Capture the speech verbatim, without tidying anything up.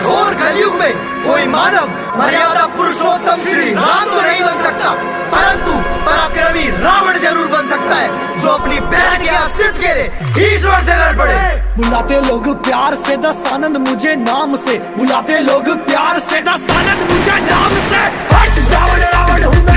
घोर कलयुग में कोई मानव मर्यादा पुरुषोत्तम श्री राम तो नहीं बन सकता, परंतु पराक्रमी रावण जरूर बन सकता है, जो अपनी बहन के अस्तित्व के लिए ईश्वर से लड़ पड़े। बुलाते लोग प्यार से दस आनंद मुझे नाम से, बुलाते लोग प्यार से दस आनंद मुझे नाम से। हट रावण रावण हूँ